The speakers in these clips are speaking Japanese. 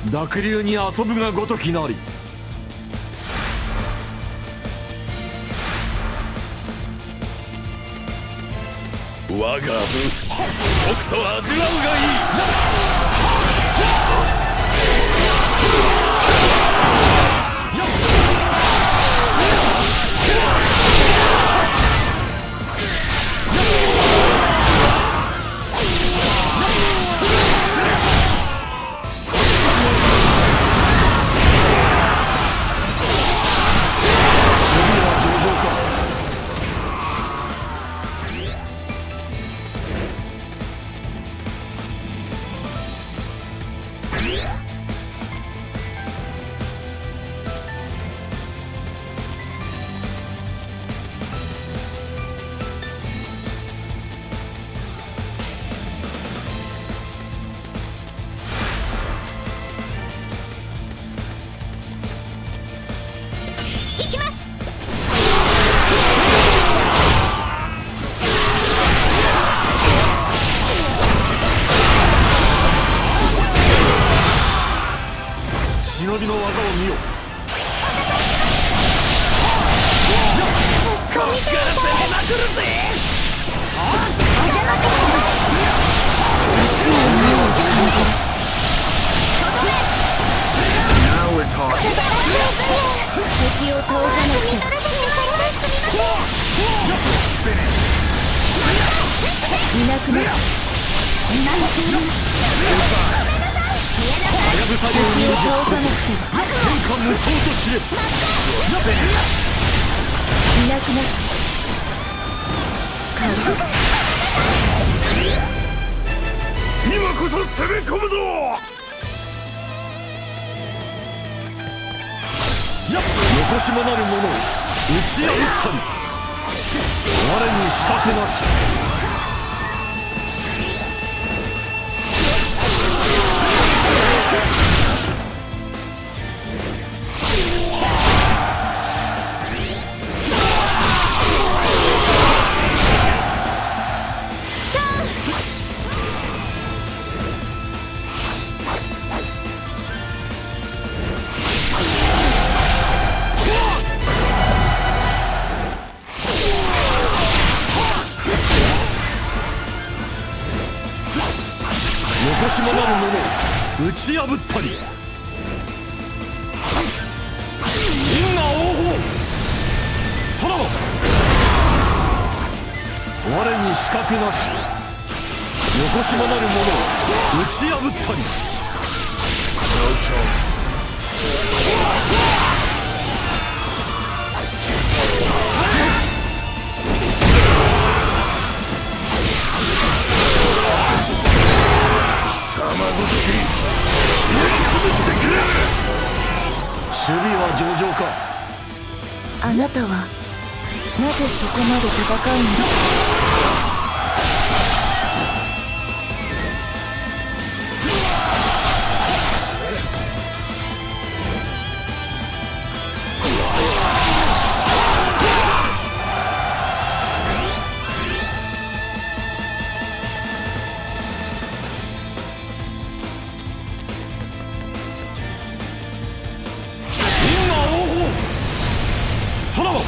濁流に遊ぶがごときなり。 我が分とくと味わうがいい。 忍びの技を見よ。 こっから攻めまくるぜ。 お邪魔かしら。熱い匂いを感じる。 Now we're talking。 素晴らしい。敵を倒さなくては。いなくなる。 はやぶさ流忍術こそ天下無双と知れ。 いなくなる。 今こそ攻め込むぞ。 残しもなる者を打ち破ったり。我に仕掛けなし。残しもなる者を打ち破ったり。因果応報。さらば我に死角なし。残しもなる者を打ち破ったり。 No chance。貴様ごときやり潰してくれ。 守備は上々か。 あなたはなぜそこまで戦うの？ さらば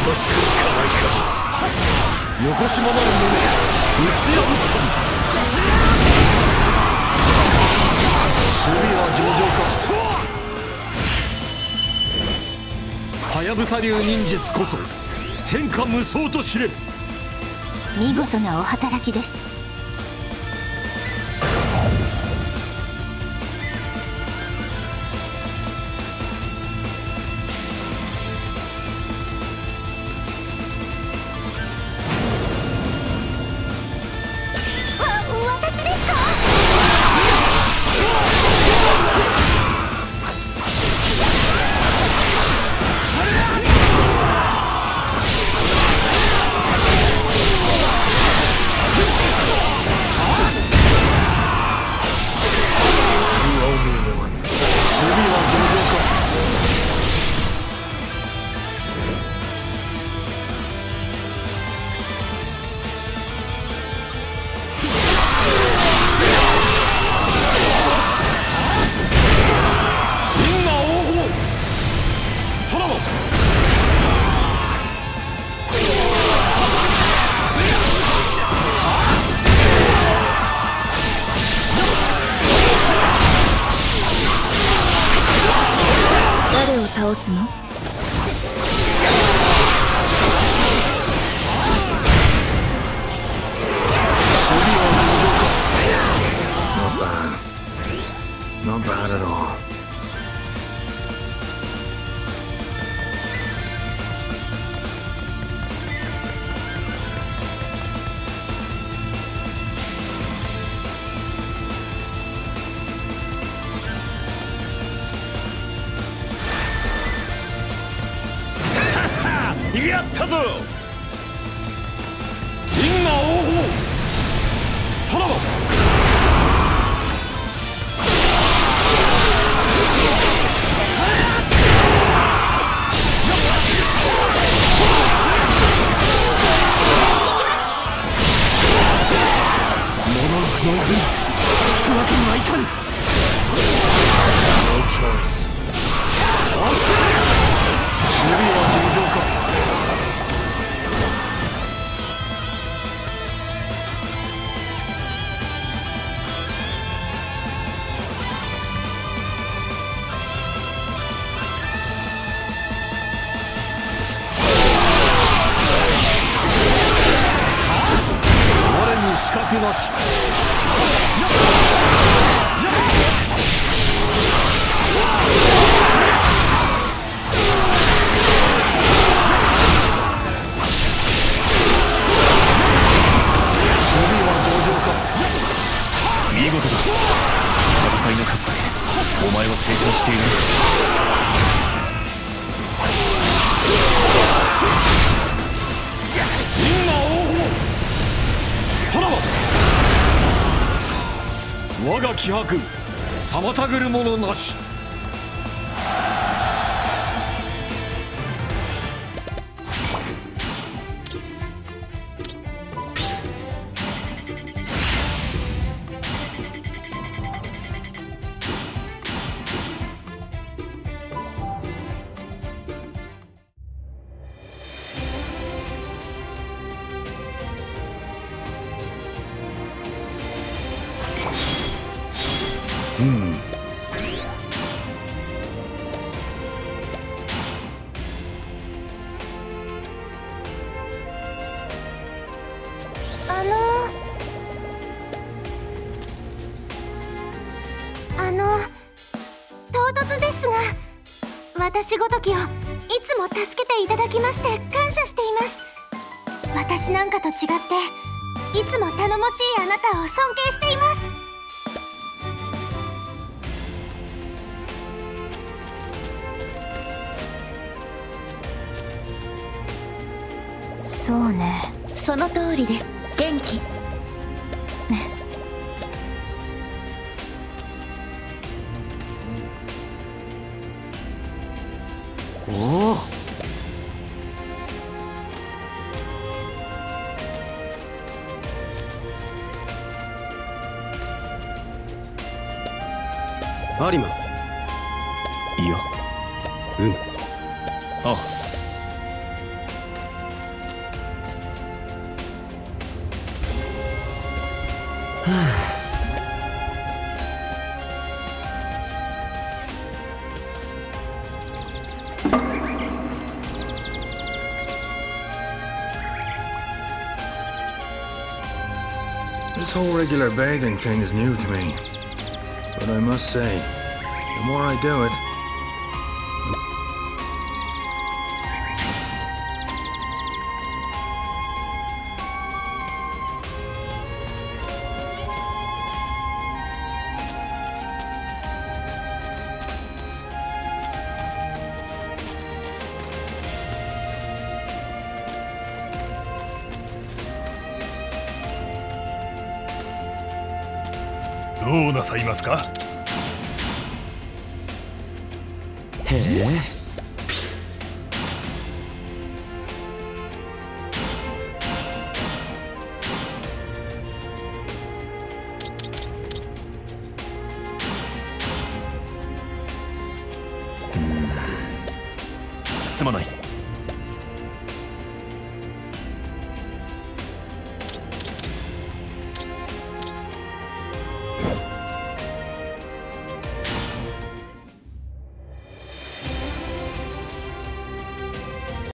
としくしかないか。 よこしまなる者打ち破ったり。守備は上々か。はやぶさ流忍術こそ天下無双と知れ。 見事なお働きです。私ですか？誰を倒すの？ Not bad at all. やったぞ。因果応報。さらば。モノノフの泉引くわけにはいかぬ。 No choice. 守備は上々か。我に死角なし。見事だ。戦いの数だけお前は成長している。因果応報。さらば。我が気迫妨ぐるものなし。 唐突ですが、私ごときをいつも助けていただきまして感謝しています。私なんかと違っていつも頼もしいあなたを尊敬しています。そうね、その通りです。元気ね。 おお。 有馬。 いや、 うん。 あ This whole regular bathing thing is new to me. But I must say, the more I do it, どうなさいますか。 へえ。 すまない。